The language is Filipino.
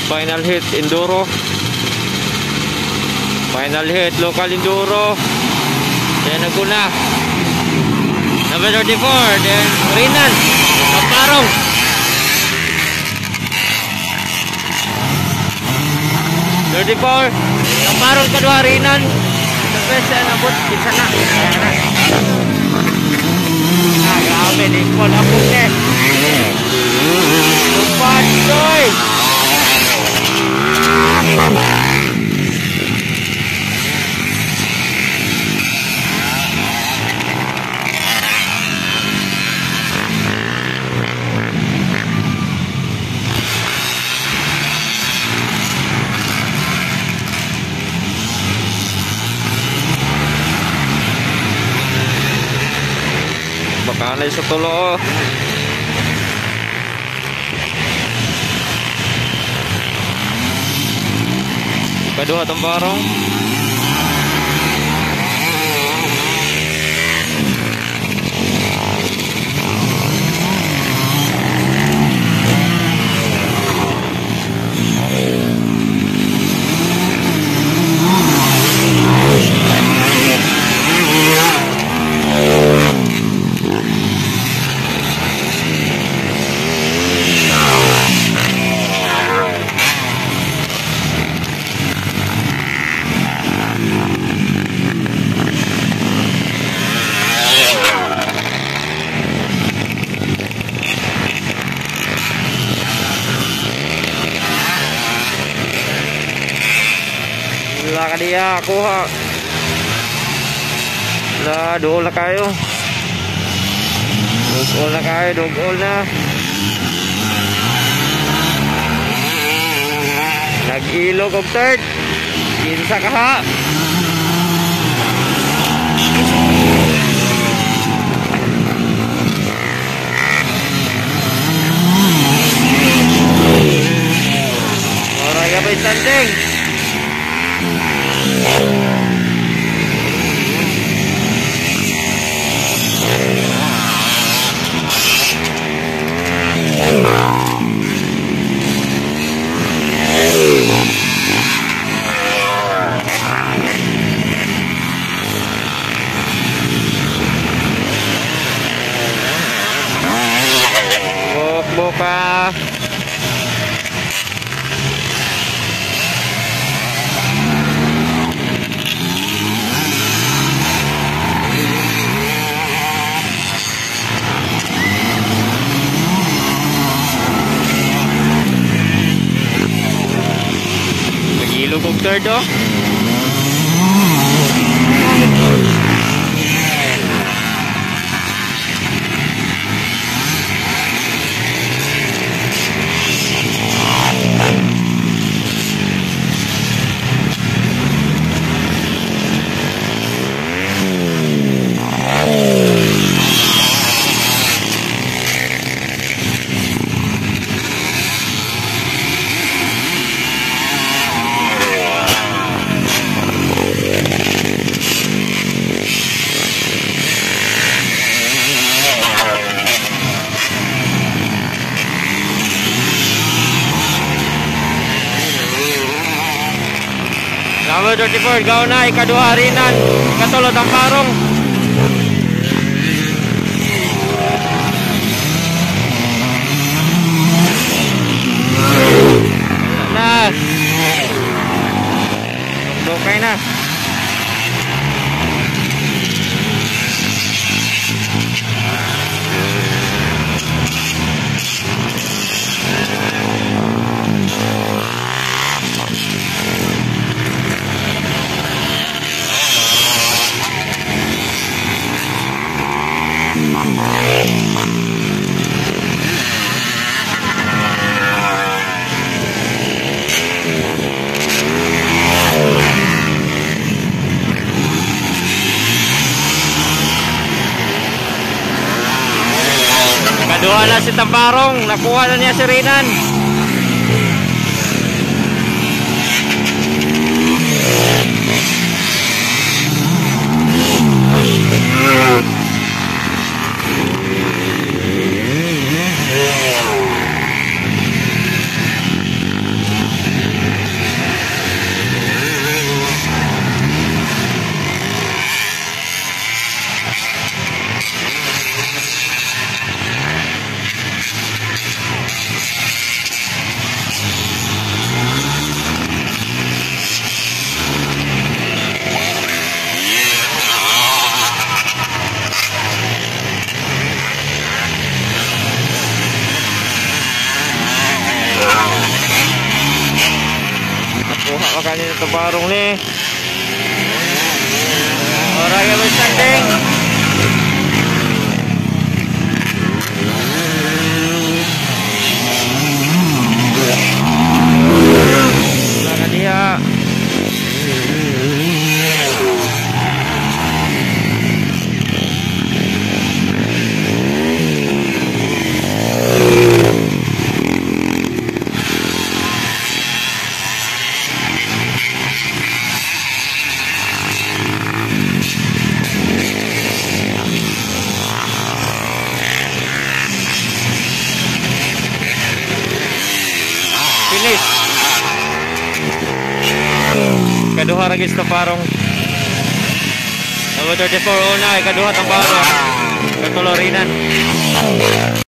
Final hit, enduro. Final hit, local enduro. Then naguna. Number 34, then Rinan. Tamparong. 34, Tamparong kedua Rinan. Sampai saya nabut di sana. Nah, grabe nih, pon aku nih. Lupa coy. Bakanay sa tulo. Kedua Tamparong. Wala ka diya, kuha. Wala, dool na kayo. Dugol na kayo, dugol na. Nag-ilog og third. Kinsa ka ha? Oray ka ba standing? Boka. Nag-ilog og third oh. Number 34, gaw na, ikaduha Rinan, ikatulo Tamparong. Na. Dokay na. Kaduha na si Tamparong, nakuha na niya si Rinan. Kuha ka kanina ito parong ni. Orang yang berstanding. Mana dia? Finish. Kaduha ra gis parong. Number 34 una, kaduha tang parong. Katulorinan.